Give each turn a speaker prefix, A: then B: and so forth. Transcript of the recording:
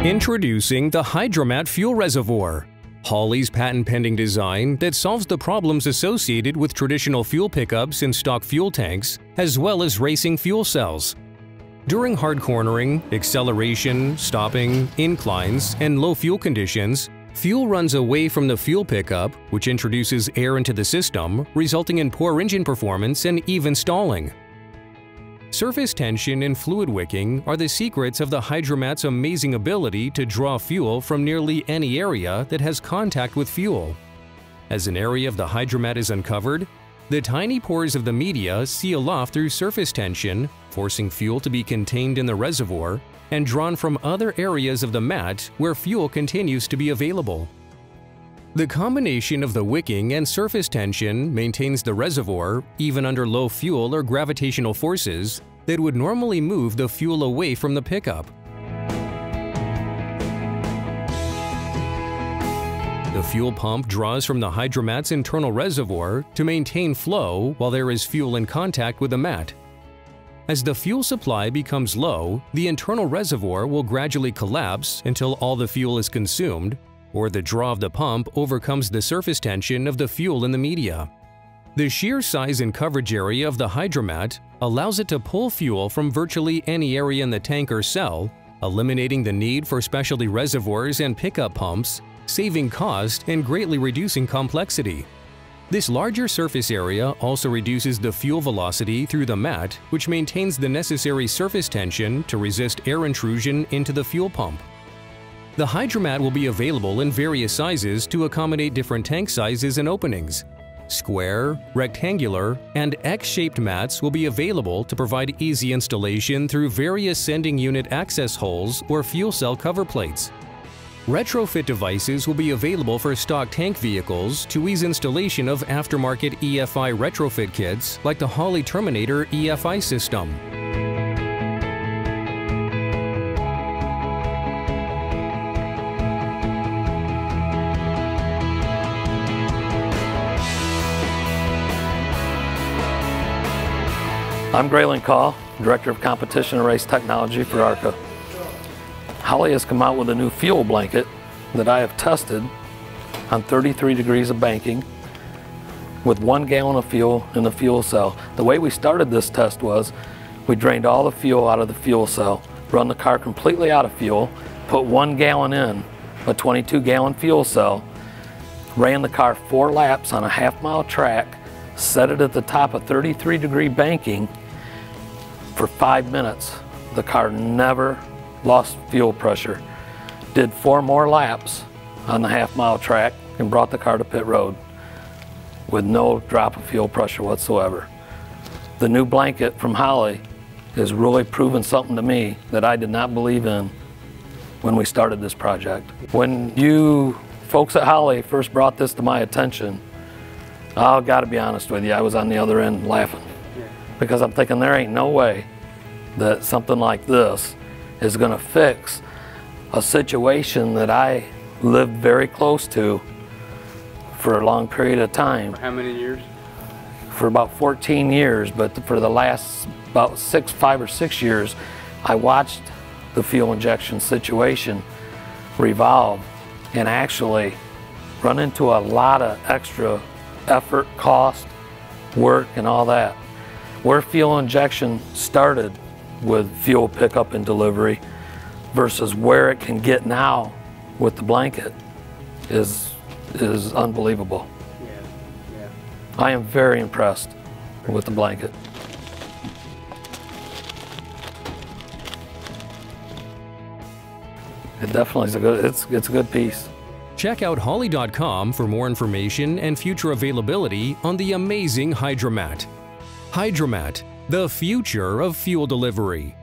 A: Introducing the HydraMat Fuel Reservoir, Holley's patent-pending design that solves the problems associated with traditional fuel pickups in stock fuel tanks, as well as racing fuel cells. During hard cornering, acceleration, stopping, inclines, and low fuel conditions, fuel runs away from the fuel pickup, which introduces air into the system, resulting in poor engine performance and even stalling. Surface tension and fluid wicking are the secrets of the HydraMat's amazing ability to draw fuel from nearly any area that has contact with fuel. As an area of the HydraMat is uncovered, the tiny pores of the media seal off through surface tension, forcing fuel to be contained in the reservoir and drawn from other areas of the mat where fuel continues to be available. The combination of the wicking and surface tension maintains the reservoir even under low fuel or gravitational forces that would normally move the fuel away from the pickup. The fuel pump draws from the HydraMat's internal reservoir to maintain flow while there is fuel in contact with the mat. As the fuel supply becomes low, the internal reservoir will gradually collapse until all the fuel is consumed, or the draw of the pump overcomes the surface tension of the fuel in the media. The sheer size and coverage area of the HydraMat allows it to pull fuel from virtually any area in the tank or cell, eliminating the need for specialty reservoirs and pickup pumps, saving cost and greatly reducing complexity. This larger surface area also reduces the fuel velocity through the mat, which maintains the necessary surface tension to resist air intrusion into the fuel pump. The HydraMat will be available in various sizes to accommodate different tank sizes and openings. Square, rectangular, and X-shaped mats will be available to provide easy installation through various sending unit access holes or fuel cell cover plates. Retrofit devices will be available for stock tank vehicles to ease installation of aftermarket EFI retrofit kits like the Holley Terminator EFI system.
B: I'm Graylin Call, Director of Competition and Race Technology for ARCA. Holley has come out with a new fuel blanket that I have tested on 33 degrees of banking with 1 gallon of fuel in the fuel cell. The way we started this test was we drained all the fuel out of the fuel cell, run the car completely out of fuel, put 1 gallon in a 22-gallon fuel cell, ran the car 4 laps on a half-mile track, set it at the top of 33-degree banking for 5 minutes. The car never lost fuel pressure. Did 4 more laps on the half-mile track and brought the car to pit road with no drop of fuel pressure whatsoever. The new blanket from Holley has really proven something to me that I did not believe in when we started this project. When you folks at Holley first brought this to my attention, I've got to be honest with you, I was on the other end laughing. Because I'm thinking there ain't no way that something like this is going to fix a situation that I lived very close to for a long period of time.
C: For how many years?
B: For about 14 years, but for the last about 5 or 6 years, I watched the fuel injection situation revolve and actually run into a lot of extra effort, cost, work, and all that. Where fuel injection started with fuel pickup and delivery versus where it can get now with the blanket is unbelievable.
C: Yeah.
B: I am very impressed with the blanket. It definitely is it's a good piece.
A: Check out Holley.com for more information and future availability on the amazing HydraMat. HydraMat, the future of fuel delivery.